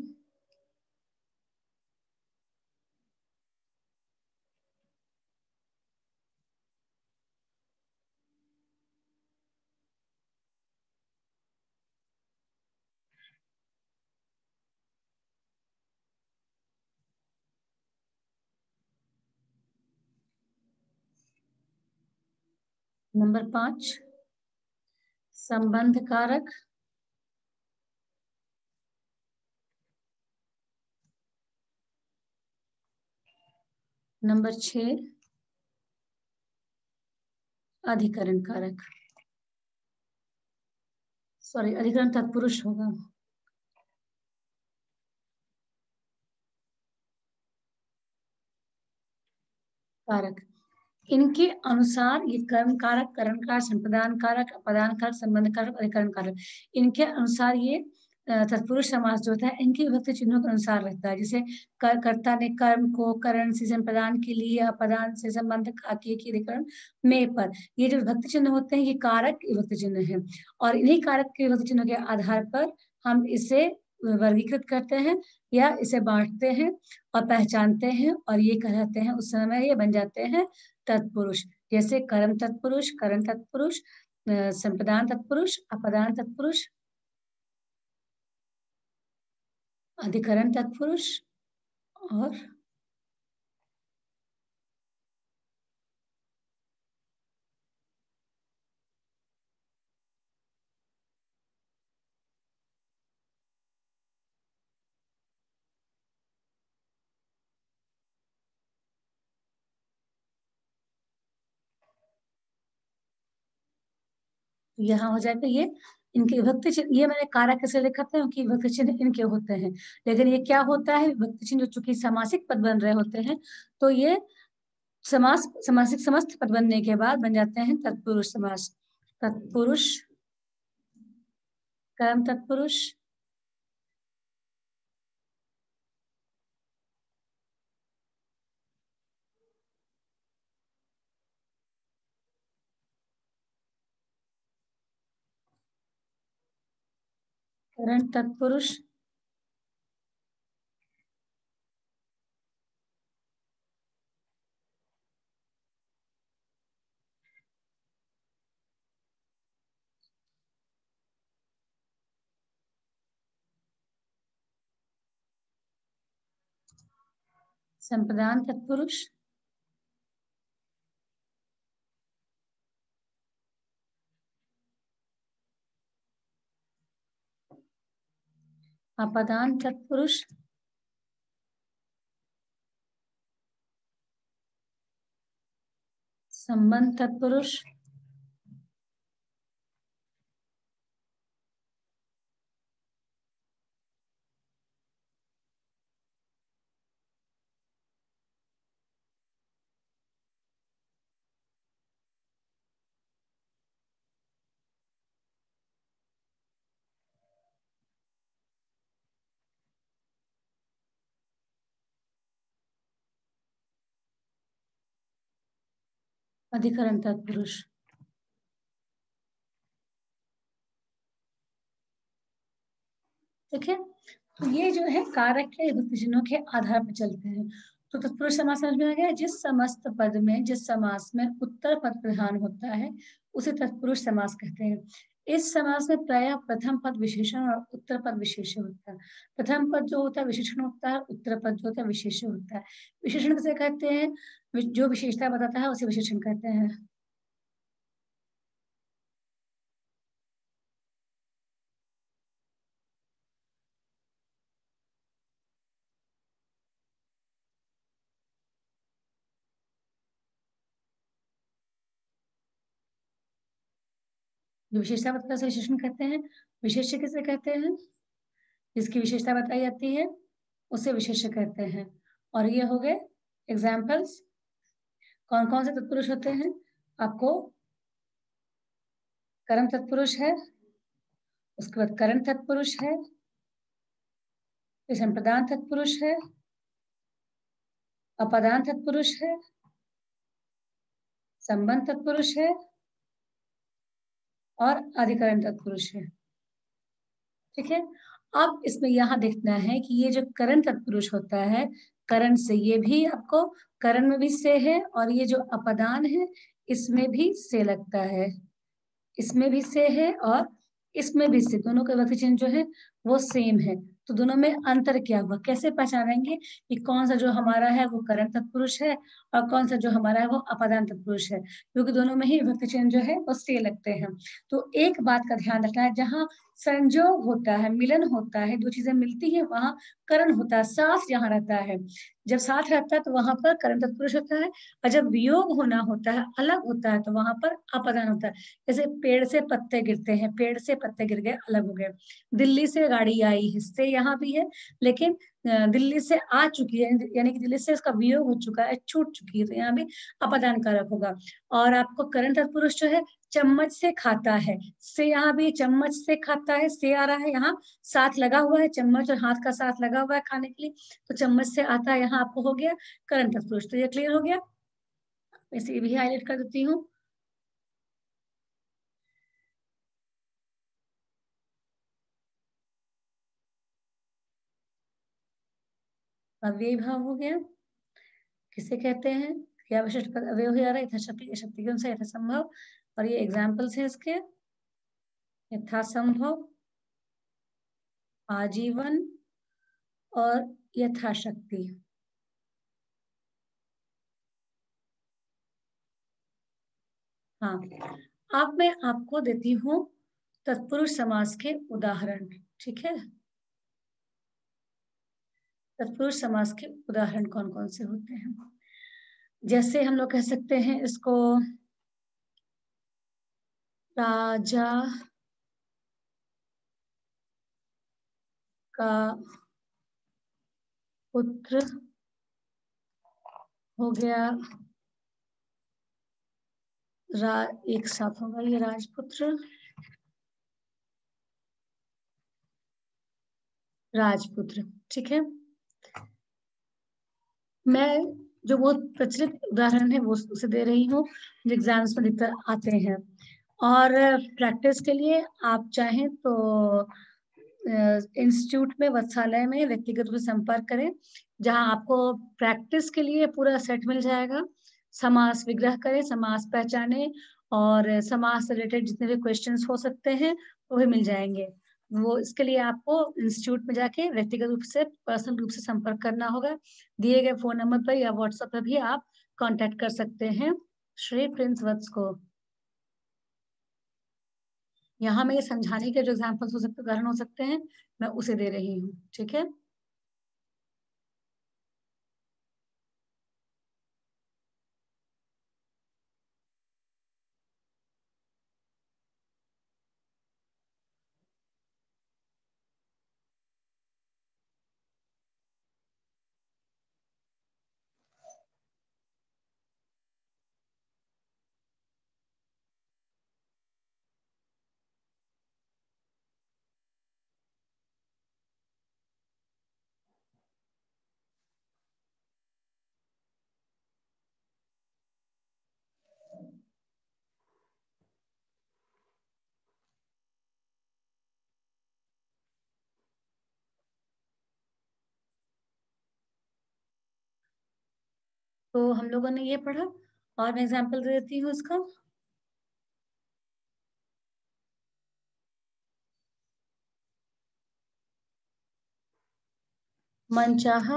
Speaker 1: नंबर पांच संबंध कारक, नंबर छह अधिकरण कारक, सॉरी अधिकरण तत्पुरुष होगा। कारक, इनके अनुसार ये कर्म कारक, करण कारक, संप्रदान कारक, अपदान कारक, संबंध कारक, अधिकरण कारक, इनके अनुसार ये तत्पुरुष समास जो होता है इनके विभक्ति चिन्हों के अनुसार रहता है। जैसे कर, कर्ता ने कर्म को करण से संप्रदान के लिए, अपदान से संबंध किए की अधिकरण में पर, ये जो विभक्ति चिन्ह होते हैं ये कारक विभक्ति चिन्ह है और इन्हीं कारक के विभक्ति चिन्हों के आधार पर हम इसे वर्गीकृत करते हैं या इसे बांटते हैं और पहचानते हैं और ये कहते हैं उस समय ये बन जाते हैं तत्पुरुष। जैसे कर्म तत्पुरुष, करण तत्पुरुष, संप्रदान तत्पुरुष, अपदान तत्पुरुष, अधिकरण तत्पुरुष और यहाँ हो जाएगा ये इनके विभक्ति चिन्ह। ये मैंने कारक कैसे लिखा था क्योंकि विभक्ति चिन्ह इनके होते हैं, लेकिन ये क्या होता है विभक्ति चिन्ह जो चूंकि सामासिक पद बन रहे होते हैं तो ये समास सामासिक समस्त पद बनने के बाद बन जाते हैं तत्पुरुष समास। तत्पुरुष, कर्म तत्पुरुष, करण तत्पुरुष, संप्रदान तत्पुरुष, अपदान तत्पुरुष, संबंध तत्पुरुष, अधिकरण तत्पुरुष। ठीक है, तो ये जो है कारक के विभक्ति चिन्हों के आधार पर चलते हैं। तो तत्पुरुष समास समझ में आ गया। जिस समस्त पद में जिस समास में उत्तर पद प्रधान होता है उसे तत्पुरुष समास कहते हैं। इस समास में प्रायः प्रथम पद विशेषण और उत्तर पद विशेष्य होता है। प्रथम पद जो होता है विशेषण होता है, उत्तर पद जो होता है विशेष्य होता है। विशेषण किसे कहते हैं? जो विशेषता बताता है उसे विशेषण कहते हैं। जो विशेषता बताता है उसे विशेषण कहते हैं। विशेष्य किसे कहते हैं? जिसकी विशेषता बताई जाती है उसे विशेष्य कहते हैं। और ये हो गए एग्जाम्पल्स। कौन कौन से तत्पुरुष होते हैं? आपको कर्म तत्पुरुष है, उसके बाद करण तत्पुरुष है, फिर संप्रदान तत्पुरुष है, अपदान तत्पुरुष है, संबंध तत्पुरुष है और अधिकरण तत्पुरुष है। ठीक है, अब इसमें यहाँ देखना है कि ये जो करण तत्पुरुष होता है, करण से ये भी आपको करण में भी से है और ये जो अपदान है इसमें भी से लगता है, इसमें भी से है और इसमें भी से, दोनों के विभक्ति चिन्ह जो है वो सेम है। तो दोनों में अंतर क्या हुआ, कैसे पहचानेंगे कि कौन सा जो हमारा है वो करंट तत्पुरुष है और कौन सा जो हमारा है वो अपादान तत्पुरुष है, क्योंकि दोनों में ही विभक्ति चिन्ह जो है वो से लगते हैं। तो एक बात का ध्यान रखना है, जहाँ संजोग होता है, मिलन होता है, दो चीजें मिलती है, वहां करण होता है, साथ जहाँ रहता है, जब साथ रहता है तो वहां पर करण तत्पुरुष होता है, और जब वियोग होना होता है, अलग होता है, तो वहां पर अपादान होता है। जैसे पेड़ से पत्ते गिरते हैं, पेड़ से पत्ते गिर गए, अलग हो गए। दिल्ली से गाड़ी आई, हिस्से यहाँ भी है, लेकिन दिल्ली से आ चुकी है, यानी कि दिल्ली से इसका वियोग हो चुका है, छूट चुकी है, तो यहाँ भी अपादान कारक होगा। और आपको करण तत्पुरुष जो है, चम्मच से खाता है, से यहाँ भी चम्मच से खाता है, से आ रहा है, यहाँ साथ लगा हुआ है, चम्मच और हाथ का साथ लगा हुआ है खाने के लिए, तो चम्मच से आता है, यहाँ आपको हो गया करण तत्पुरुष। तो ये क्लियर हो गया, इसे भी हाईलाइट कर देती हूँ। अव्ययी भाव हो गया, किसे कहते हैं, क्या विशिष्ट पद अवयव हो जा रहा है, यथाशक्ति, शक्ति के अनुसार यथासंभव, और ये एग्जाम्पल्स है इसके, यथासंभव, आजीवन और यथाशक्ति। हाँ, अब मैं आपको देती हूँ तत्पुरुष समास के उदाहरण, ठीक है। तत्पुरुष समास के उदाहरण कौन कौन से होते हैं, जैसे हम लोग कह सकते हैं इसको, राजा का पुत्र हो गया, रा एक साथ होगा ये, राजपुत्र, राजपुत्र, ठीक है। मैं जो बहुत प्रचलित उदाहरण है वो उसे दे रही हूँ, जो एग्जाम्स में अधिकतर आते हैं। और प्रैक्टिस के लिए आप चाहें तो इंस्टीट्यूट में, वत्सालय में व्यक्तिगत रूप से संपर्क करें, जहां आपको प्रैक्टिस के लिए पूरा सेट मिल जाएगा। समास विग्रह करें, समास पहचाने, और समास से रिलेटेड जितने भी क्वेश्चंस हो सकते हैं वो भी मिल जाएंगे। वो इसके लिए आपको इंस्टीट्यूट में जाके व्यक्तिगत रूप से, पर्सनल रूप से संपर्क करना होगा। दिए गए फोन नंबर पर या व्हाट्सएप पर भी आप कांटेक्ट कर सकते हैं श्री प्रिंस वत्स को। यहाँ में ये समझाने के जो एग्जाम्पल्स हो सकते, उदाहरण हो सकते हैं, मैं उसे दे रही हूँ, ठीक है। तो हम लोगों ने ये पढ़ा, और मैं एग्जाम्पल दे देती हूँ इसका। मनचाहा,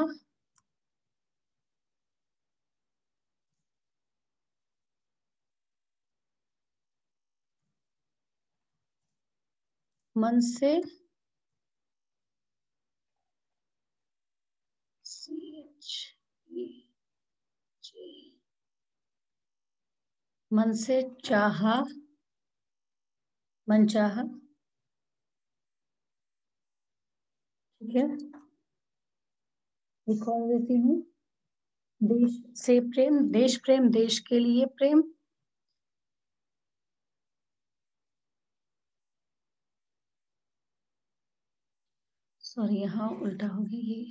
Speaker 1: मन से, मन से चाहा, मनचाहा, ठीक है। एक और देती हूँ, देश से प्रेम, देश प्रेम, देश के लिए प्रेम, सॉरी यहाँ उल्टा हो गया ये,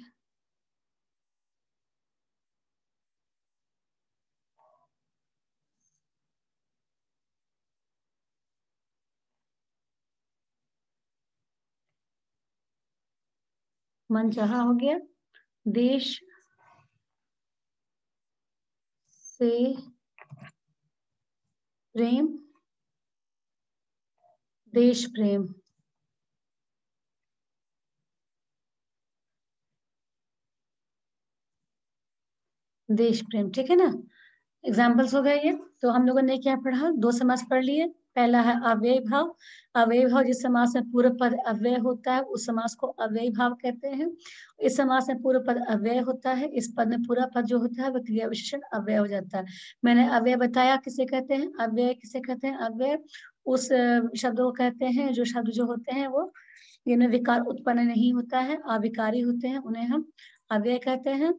Speaker 1: मनचाहा हो गया, देश से प्रेम, देश प्रेम, देश प्रेम, ठीक है ना। एग्जाम्पल्स हो गए ये। तो हम लोगों ने क्या पढ़ा, दो समास पढ़ लिए। पहला है अव्ययी भाव। अव्ययी भाव जिस समास में पूर्व पद अव्यय होता है उस समास को अव्ययी भाव कहते हैं। इस समास में पूर्व पद अव्यय होता है, इस पद में पूरा पद जो होता है वह क्रिया विशेषण अव्यय हो जाता है। मैंने अव्यय बताया किसे कहते हैं, अव्यय किसे कहते हैं, अव्यय उस शब्द को कहते हैं जो शब्द जो होते हैं वो जिनमें विकार उत्पन्न नहीं होता है, अविकारी होते हैं, उन्हें हम अव्यय कहते हैं।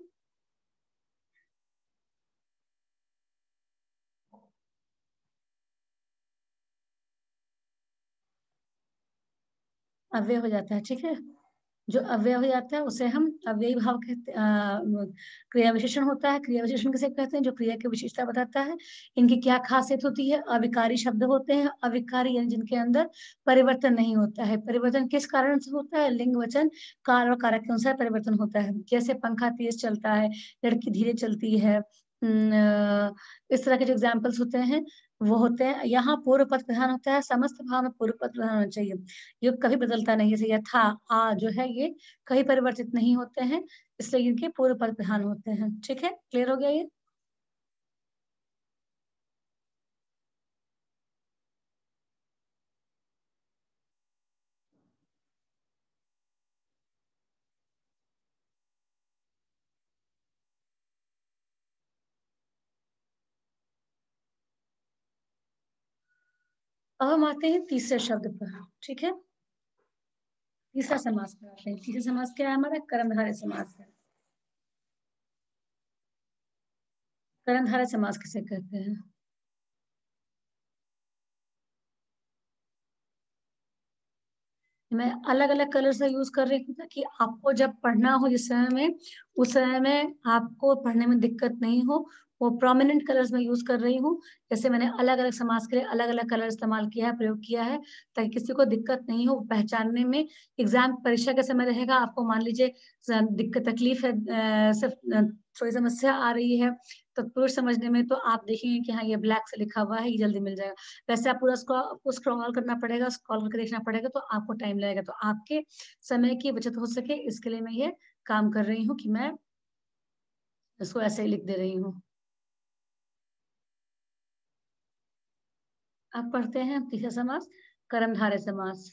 Speaker 1: अव्यय हो जाता है, ठीक है। जो अव्यय हो जाता है उसे हम अव्ययी भाव कहते हैं। क्रिया विशेषण होता है, क्रिया विशेषण किसे कहते हैं, जो क्रिया की विशेषता बताता है। इनकी क्या खासियत होती है, अविकारी शब्द होते हैं। अविकारी यानी जिनके अंदर परिवर्तन नहीं होता है। परिवर्तन किस कारण से होता है, लिंग वचन काल और कारक के अनुसार परिवर्तन होता है। जैसे पंखा तेज चलता है, लड़की धीरे चलती है। इस तरह के जो एग्जाम्पल्स होते हैं वो होते हैं। यहाँ पूर्व पद प्रधान होता है, समस्त भाव में पूर्व पद प्रधान होना चाहिए। ये कभी बदलता नहीं है, जैसे यथा आ जो है ये कभी परिवर्तित नहीं होते हैं, इसलिए इनके पूर्व पद प्रधान होते हैं। ठीक है, क्लियर हो गया ये। अब हम आते हैं तीसरे शब्द पर। ठीक है, तीसरा समास पर आते हैं। तीसरा समास क्या है हमारा, कर्मधारय समास है। कर्मधारय समास किसे कहते हैं। मैं अलग अलग कलर से यूज कर रही हूँ ताकि आपको जब पढ़ना हो जिस समय में उस समय में आपको पढ़ने में दिक्कत नहीं हो। वो प्रोमिनेंट कलर्स में यूज कर रही हूँ। जैसे मैंने अलग अलग समास के लिए अलग अलग कलर इस्तेमाल किया है, प्रयोग किया है, ताकि किसी को दिक्कत नहीं हो पहचानने में। एग्जाम परीक्षा के समय रहेगा, आपको मान लीजिए दिक्कत तकलीफ है, अ, सिर्फ अ, थोड़ी समस्या आ रही है तो पूरा समझने में, तो आप देखेंगे कि हाँ ये ब्लैक से लिखा हुआ है, ये जल्दी मिल जाएगा। वैसे आप पूरा उसको आपको स्क्रॉल करना पड़ेगा, स्क्रॉल करके देखना पड़ेगा, तो आपको टाइम लगेगा। तो आपके समय की बचत हो सके इसके लिए मैं ये काम कर रही हूँ कि मैं इसको ऐसे ही लिख दे रही हूँ। आप पढ़ते हैं तीसरा समास, कर्मधारय समास।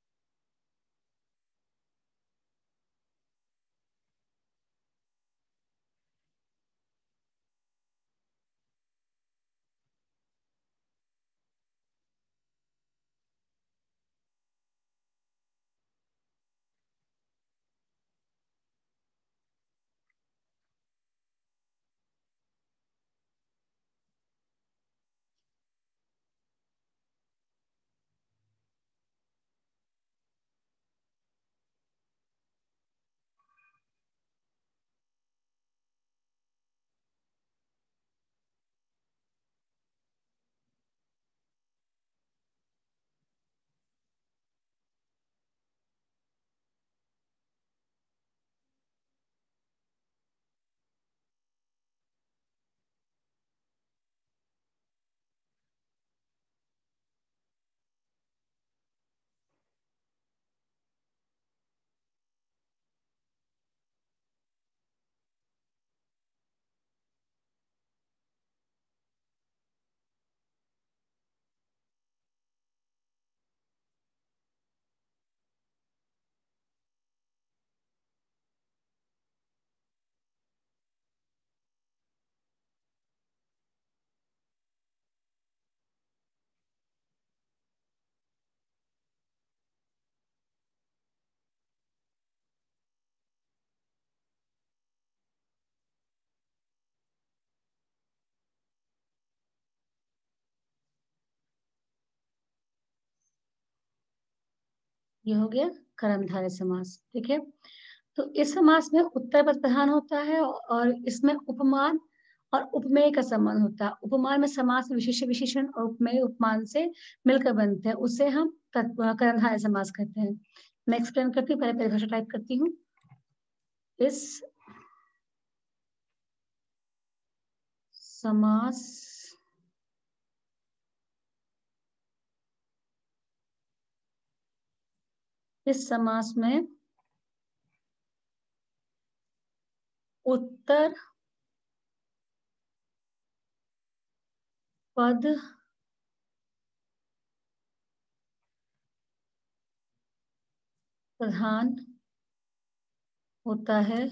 Speaker 1: ये हो गया कर्मधारय समास। ठीक है, तो इस समास में उत्तर पद प्रधान होता है और इसमें उपमान और उपमेय का संबंध होता है। उपमान में समास विशेष विशेषण और उपमेय उपमान से मिलकर बनते हैं, उसे हम कर्मधारय समास कहते हैं। मैं एक्सप्लेन करती हूँ, पहले परिभाषा टाइप करती हूँ। इस समास इस समास में उत्तर पद प्रधान होता है,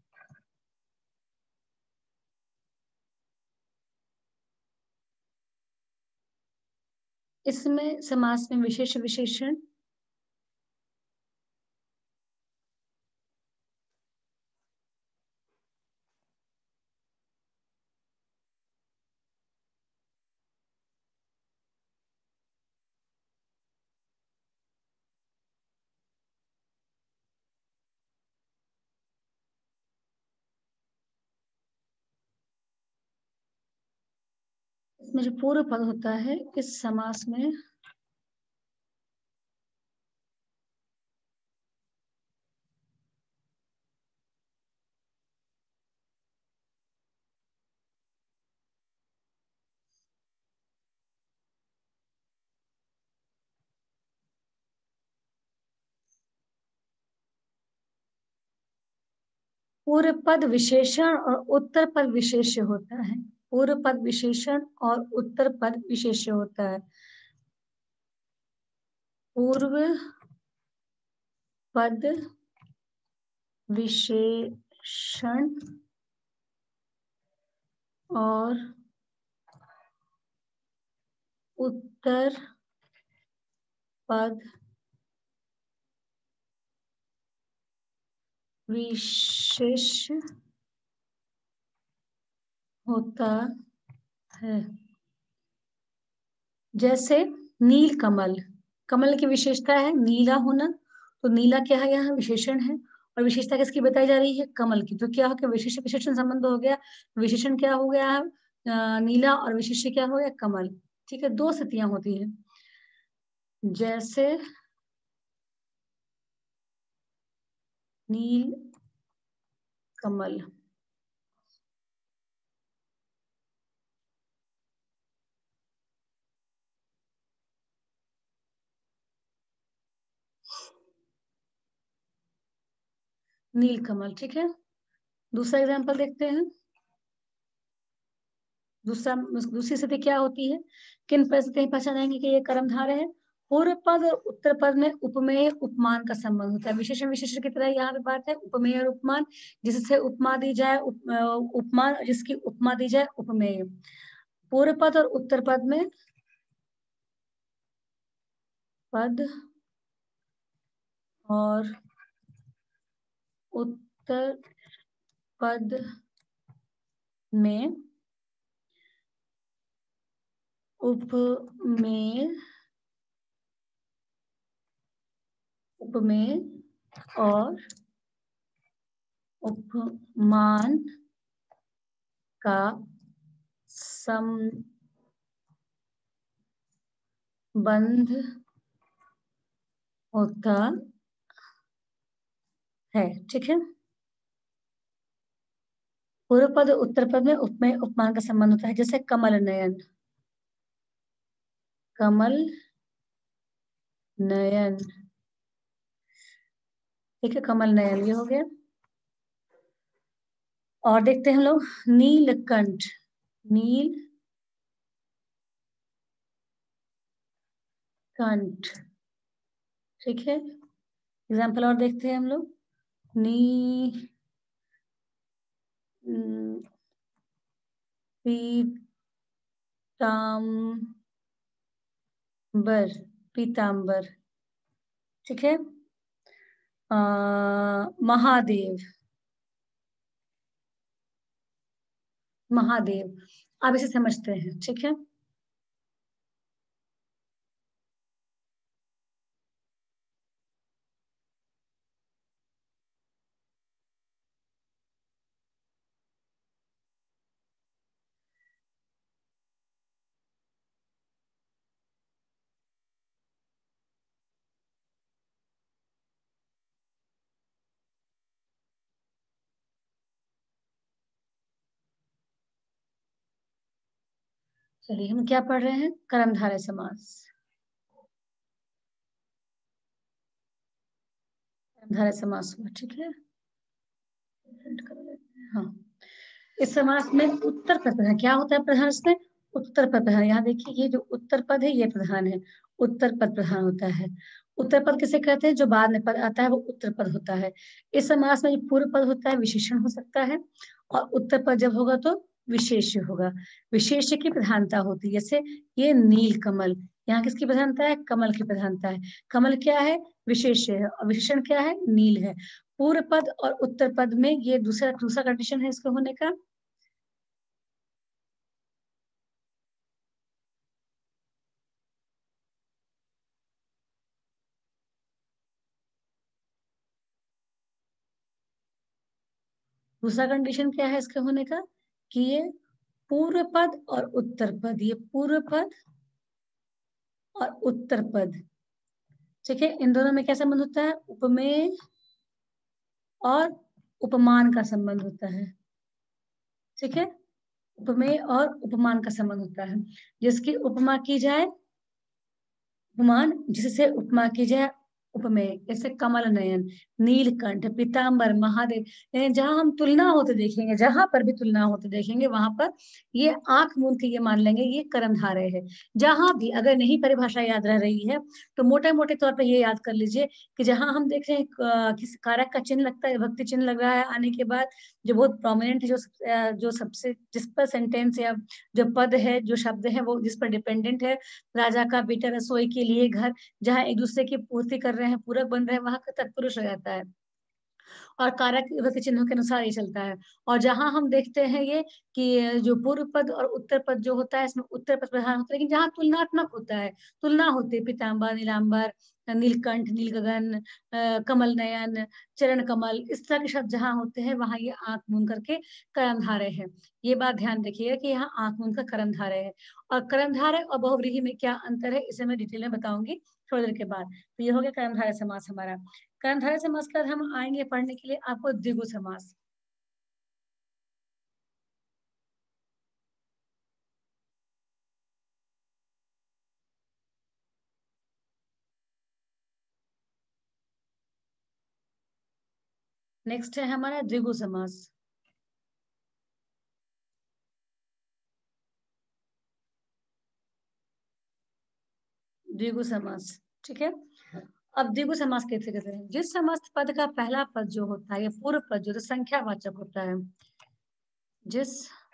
Speaker 1: इसमें समास में विशेष विशेषण इसमें जो पूर्व पद होता है इस समास में पूर्व पद विशेषण और उत्तर पद विशेष्य होता है। पूर्व पद विशेषण और उत्तर पद विशेष्य होता है। पूर्व पद विशेषण और उत्तर पद विशेष होता है। जैसे नील कमल, कमल की विशेषता है नीला होना, तो नीला क्या है, यहाँ विशेषण है और विशेषता किसकी बताई जा रही है, कमल की। तो क्या हो गया, विशेष विशेषण संबंध हो गया, विशेषण क्या हो गया है, नीला, और विशेष्य क्या हो गया, कमल। ठीक है, दो स्थितियां होती है। जैसे नील कमल, नील कमल। ठीक है, दूसरा एग्जांपल देखते हैं। दूसरा दूसरी स्थिति क्या होती है, किन परिस्थितियों में पहचानेंगे कि ये कर्मधारय है। पूर्व पद और उत्तर पद में उपमेय उपमान का संबंध होता है। विशेषण विशेषण की तरह यहाँ पे बात है, उपमेय और उपमान, जिससे उपमा दी जाए उप, उपमान, जिसकी उपमा दी जाए उपमेय। पूर्व पद और उत्तर पद में पद और उत्तर पद में उपमेय उपमेय और उपमान का संबंध होता है। ठीक है, पूर्व पद उत्तर पद में उपमेय उपमान का संबंध होता है। जैसे कमल नयन, कमल नयन। ठीक है, कमल नयन ये हो गया। और देखते हैं हम लोग नीलकंठ, नील कंठ। ठीक है, एग्जाम्पल और देखते हैं हम लोग। नी पीताम्बर, पीताम्बर। ठीक है, आ, महादेव, महादेव। अब इसे समझते हैं। ठीक है, चलिए हम क्या पढ़ रहे हैं, कर्मधारय समास। कर्मधारय समास हुआ। ठीक है, हाँ, इस समास में उत्तर पद प्रधान क्या होता है, प्रधान इसमें उत्तर पद प्रधान, यहाँ देखिए ये जो उत्तर पद है ये प्रधान है, उत्तर पद प्रधान होता है। उत्तर पद किसे कहते हैं? जो बाद में पद आता है वो उत्तर पद होता है। इस समास में जो पूर्व पद होता है विशेषण हो सकता है, और उत्तर पद जब होगा तो विशेष्य होगा। विशेष्य की प्रधानता होती है, जैसे ये नील कमल, यहाँ किसकी प्रधानता है? कमल की प्रधानता है। कमल क्या है? विशेष्य है, और विशेषण क्या है? नील है। पूर्व पद और उत्तर पद में ये दूसरा दूसरा कंडीशन है इसके होने का। दूसरा कंडीशन क्या है इसके होने का? कि ये पूर्व पद और उत्तर पद, ये पूर्व पद और उत्तर पद, ठीक है, इन दोनों में क्या संबंध होता है? उपमेय और उपमान का संबंध होता है, ठीक है, उपमेय और उपमान का संबंध होता है। जिसकी उपमा की जाए उपमान, जिससे उपमा की जाए उपमेय, जैसे कमल नयन, नीलकंठ, पीताम्बर, महादेव। यानी जहां हम तुलना होते देखेंगे, जहां पर भी तुलना होते देखेंगे वहां पर ये आंख मूंद के ये मान लेंगे ये कर्मधारय है। जहां भी अगर नहीं परिभाषा याद रह रही है तो मोटे मोटे तौर पर ये याद कर लीजिए कि जहां हम देख रहे हैं किसी कारक का चिन्ह लगता है, भक्ति चिन्ह लग रहा है आने के बाद, जो बहुत प्रोमिनेंट है, जो जो सबसे जिस पर सेंटेंस या जो पद है, जो शब्द है वो जिस पर डिपेंडेंट है, राजा का बेटा रसोई के लिए घर, जहां एक दूसरे की पूर्ति कर रहे हैं, पूरक बन रहे हैं, वहां का तत्पुरुष हो जाता है, और कारक विभक्ति चिन्हों के अनुसार ये चलता है। और जहां हम देखते हैं ये कि जो पूर्व पद और उत्तर पद जो होता है इसमें उत्तर पद प्रधान होता है, लेकिन जहां तुलनात्मक होता है, तुलना होती है, पीताम्बर, नीलांबर, नीलकंठ, नील गगन, कमल नयन, चरण कमल, इस तरह के शब्द जहां होते हैं वहां ये आंख मूंद करके कर्मधारय है। ये बात ध्यान रखिएगा कि यहाँ आंख मूंद का कर्मधारय है। और कर्मधारय और बहुव्रीहि में क्या अंतर है इसे मैं डिटेल में बताऊंगी थोड़ी देर के बाद। तो ये हो गया कर्मधारय समास हमारा। कर्मधारय समास के बाद हम आएंगे पढ़ने के लिए आपको द्विगु समास। नेक्स्ट है हमारा द्विगु समास। द्विगु समास, ठीक है। अब द्विगु समास कैसे कहते हैं? जिस समस्त पद का पहला पद जो होता है, या पूर्व पद जो तो संख्यावाचक होता है, जिस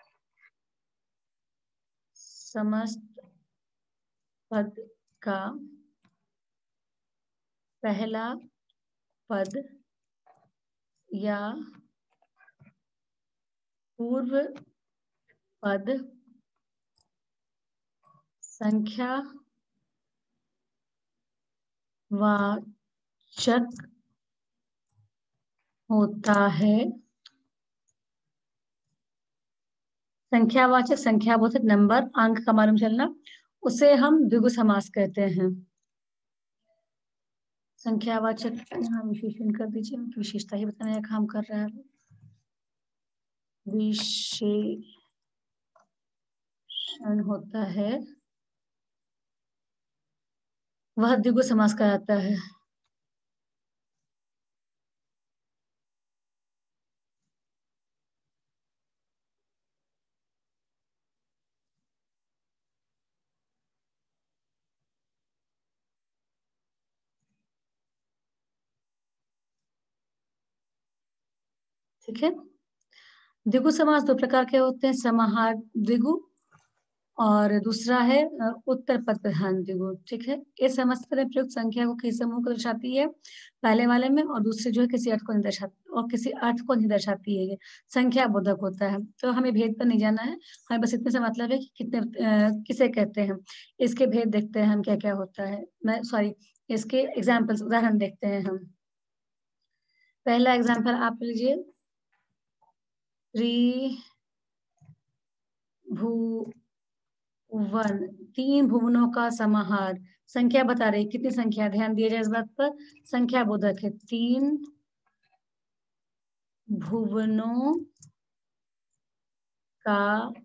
Speaker 1: समस्त पद का पहला पद या पूर्व पद संख्या वाचक होता है, संख्यावाचक, संख्याबोधक, नंबर, अंक का मालूम चलना, उसे हम द्विगु समास कहते हैं। संख्यावाचक यहाँ विशेषण कर दीजिए, विशेषता ही बताने का काम कर रहा है। विशेषण होता है वह द्विगु समास कहलाता है। ठीक है, द्विगु समास दो प्रकार के होते हैं, समाहार द्विगु और दूसरा है उत्तर पद प्रधान द्विगु। ठीक है, इस समस्त में प्रयुक्त संख्या को किसी समूह को दर्शाती है पहले वाले में, और दूसरे जो है किसी अर्थ को नहीं दर्शाती, और किसी अर्थ को नहीं दर्शाती है, ये संख्या बोधक होता है। तो हमें भेद पर नहीं जाना है, हमें बस इतने से मतलब है कि कितने आ, किसे कहते हैं, इसके भेद देखते हैं हम क्या क्या होता है। मैं सॉरी इसके एग्जाम्पल्स उदाहरण देखते हैं हम। पहला एग्जाम्पल आप लीजिए, त्रिभुवन, तीन भुवनों का समाहार, संख्या बता रही कितनी संख्या, ध्यान दिया जाए इस बात पर, संख्या बोधक है, तीन भुवनों का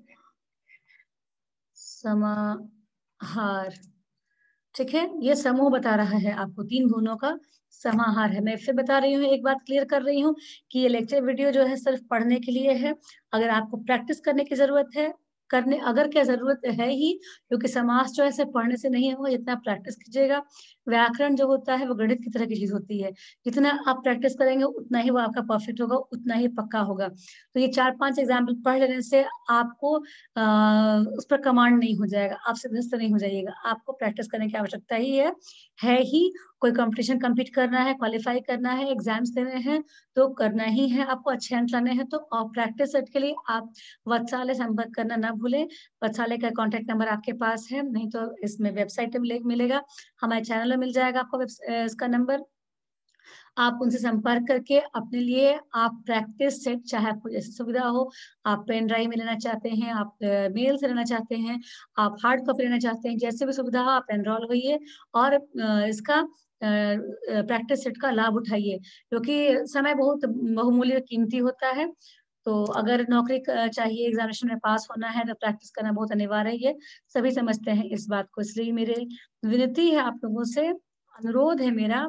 Speaker 1: समाहार। ठीक है, ये समूह बता रहा है आपको, तीन भुवनों का समाहार है। मैं फिर बता रही हूँ, एक बात क्लियर कर रही हूँ कि ये लेक्चर वीडियो जो है सिर्फ पढ़ने के लिए है। अगर आपको प्रैक्टिस करने की जरूरत है करने अगर क्या जरूरत है ही, क्योंकि समास जो है सिर्फ पढ़ने से नहीं होगा, जितना प्रैक्टिस कीजिएगा। व्याकरण जो होता है वो गणित की तरह की चीज होती है, जितना आप प्रैक्टिस करेंगे उतना ही वो आपका परफेक्ट होगा, उतना ही पक्का होगा। तो ये चार पांच एग्जाम्पल पढ़ लेने से आपको आ, उस पर कमांड नहीं हो जाएगा, आप सिद्धस्त नहीं हो जाइएगा। आपको प्रैक्टिस करने की आवश्यकता ही है है ही कोई कंपटीशन कम्पीट करना है, क्वालिफाई करना है, एग्जाम्स देने हैं तो करना ही है, आपको अच्छे अंक लाने हैं। तो प्रैक्टिस सेट के लिए आप वत्सालय संपर्क करना ना भूलें। वत्सालय का कॉन्टेक्ट नंबर आपके पास है, नहीं तो इसमें वेबसाइट में मिलेगा, हमारे चैनल में मिल जाएगा आपको इसका नंबर। आप उनसे संपर्क करके अपने लिए आप प्रैक्टिस सेट, चाहे आपको जैसी सुविधा हो, आप पेन ड्राइव में लेना चाहते हैं, आप मेल से लेना चाहते हैं, आप हार्ड कॉपी लेना चाहते हैं, जैसे भी सुविधा हो आप एनरोल होइए और इसका प्रैक्टिस सेट का लाभ उठाइए, क्योंकि समय बहुत बहुमूल्य कीमती होता है। तो अगर नौकरी चाहिए, एग्जामिनेशन में पास होना है तो प्रैक्टिस करना बहुत अनिवार्य है, ये सभी समझते हैं इस बात को। इसलिए मेरे विनती है आप लोगों से, अनुरोध है मेरा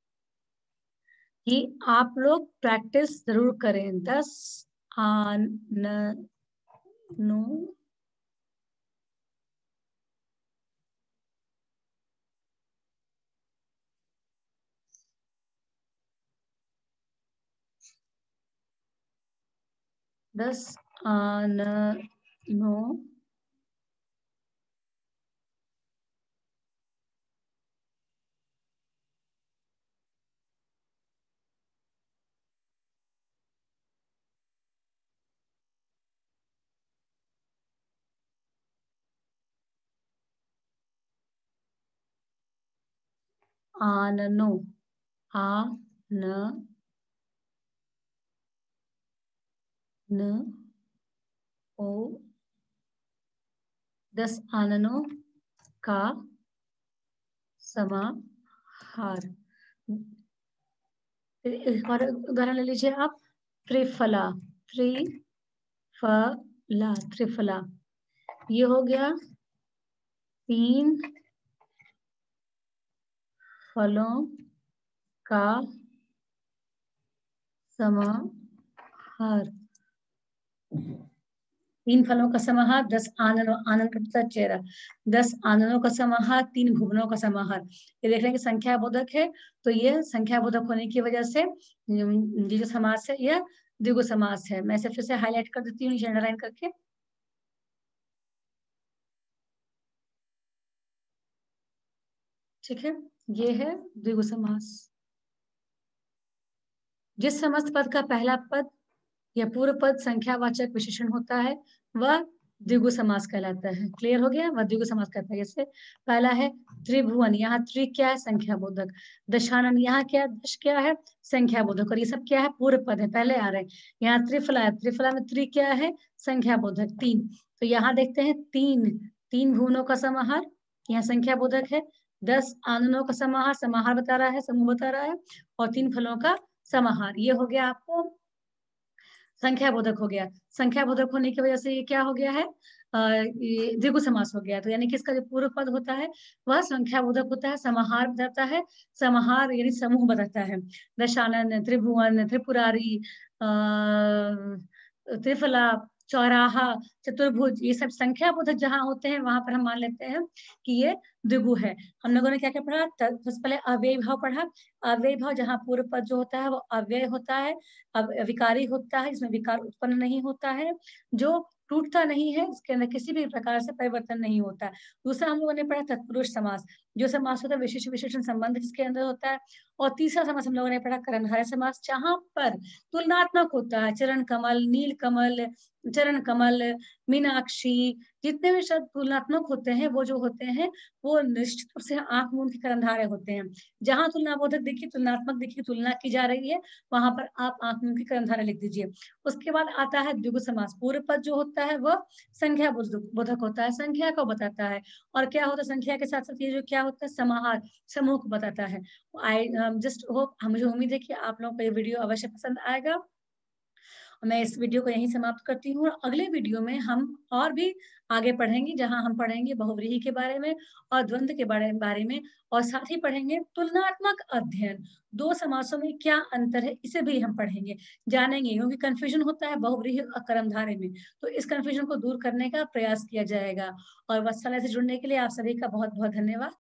Speaker 1: कि आप लोग प्रैक्टिस जरूर करें। दस आन न नो दस आन नो आननो आ न न ओ दस आननों का समाहार। एक और उदाहरण ले लीजिए आप, त्रिफला, त्रिफला, त्रिफला, ये हो गया तीन फलों का समाहार। तीन फलों का समाहार, दस आननों, आनंद का पता चेहरा, दस आननों का समाहार, तीन भुवनों का समाहार। ये देख रहे हैं कि संख्या बोधक है, तो ये संख्या बोधक होने की वजह से ये जो समास है यह द्विगु समास है। मैं इसे फिर से हाईलाइट कर देती हूँ नीचे अंडरलाइन करके। ठीक है, ये है द्विगु समास। जिस समस्त पद का पहला पद या पूर्व पद संख्यावाचक विशेषण होता है वह द्विगु समास कहलाता है। क्लियर हो गया, वह द्विगु समास कहता है। जैसे पहला है त्रिभुवन, यहाँ त्रि क्या है, संख्या बोधक। दशानन, यहाँ क्या है, दश क्या है, संख्या बोधक। और ये सब क्या है, पूर्व पद है, पहले आ रहे हैं। यहाँ त्रिफला है, त्रिफला में त्रि क्या है, संख्या बोधक, तीन। तो यहाँ देखते हैं तीन, तीन भुवनों का समाहार, यहाँ संख्या बोधक है। दस आननों का समाहार, समाहार बता रहा है, समूह बता रहा है। और तीन फलों का समाहार, ये हो गया आपको संख्या बोधक हो गया। संख्या बोधक होने की वजह से ये क्या हो गया है, ये द्विगु समास हो गया। तो यानी कि इसका जो पूर्व पद होता है वह संख्या बोधक होता है, समाहार बताता है, समाहार यानी समूह बताता है। दशानन, त्रिभुवन, त्रिपुरारी, त्रिफला, चौराहा, चतुर्भुज, ये सब संख्या बोधक जहाँ होते हैं वहां पर हम मान लेते हैं कि ये द्विगु है। हम लोगों ने क्या क्या पढ़ा, सबसे पहले अव्ययी भाव पढ़ा। अव्ययी भाव जहाँ पूर्व पद जो होता है वो अव्यय होता है, अब विकारी होता है, इसमें विकार उत्पन्न नहीं होता है, जो टूटता नहीं है, इसके अंदर किसी भी प्रकार से परिवर्तन नहीं होता है। दूसरा हम लोगों ने पढ़ा तत्पुरुष समास, जो समास होता है विशेष विशेषण संबंध जिसके अंदर होता है। और तीसरा समास हम लोगों ने पढ़ा कर्णधारय समास, जहां पर तुलनात्मक होता है। चरण कमल, नील कमल, चरण कमल, मीनाक्षी, जितने भी शब्द तुलनात्मक होते हैं वो जो होते हैं वो निश्चित रूप से आंख मूंद के कर्णधारय होते हैं। जहां तुलनाबोधक देखिए, तुलनात्मक देखिए, तुलना की जा रही है, वहां पर आप आंख मूंद के कर्णधारय लिख दीजिए। उसके बाद आता है द्विगु समास। पूर्व पद जो होता है वह संख्या बोधक होता है, संख्या को बताता है। और क्या होता है, संख्या के साथ साथ ये जो क्या होता है, समाहार, समूह को बताता है। आई जस्ट होप, मुझे उम्मीद है कि आप लोगों को ये वीडियो अवश्य पसंद आएगा। मैं इस वीडियो को यहीं समाप्त करती हूँ और अगले वीडियो में हम और भी आगे पढ़ेंगे, जहाँ हम पढ़ेंगे बहुव्रीहि के बारे में और द्वंद्व के बारे बारे में, और साथ ही पढ़ेंगे तुलनात्मक अध्ययन। दो समासों में क्या अंतर है, इसे भी हम पढ़ेंगे, जानेंगे, क्योंकि कन्फ्यूजन होता है बहुव्रीहि और कर्मधारय में, तो इस कन्फ्यूजन को दूर करने का प्रयास किया जाएगा। और वत्सला से जुड़ने के लिए आप सभी का बहुत-बहुत धन्यवाद।